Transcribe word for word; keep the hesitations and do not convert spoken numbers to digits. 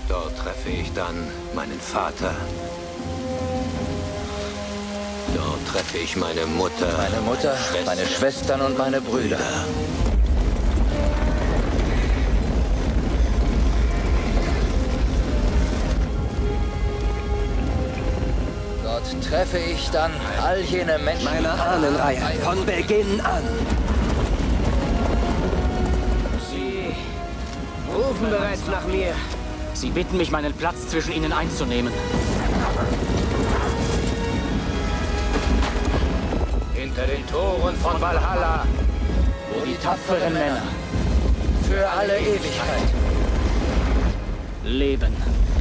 Dort treffe ich dann meinen Vater. Dort treffe ich meine Mutter. Meine Mutter, Schwester, meine Schwestern und meine Brüder. Dort treffe ich dann all jene Menschen. Meine Ahnenreihe, von Beginn an. Sie rufen bereits nach mir. Sie bitten mich, meinen Platz zwischen ihnen einzunehmen. Hinter den Toren von Valhalla, Wo die tapferen Männer Für alle Ewigkeit. leben.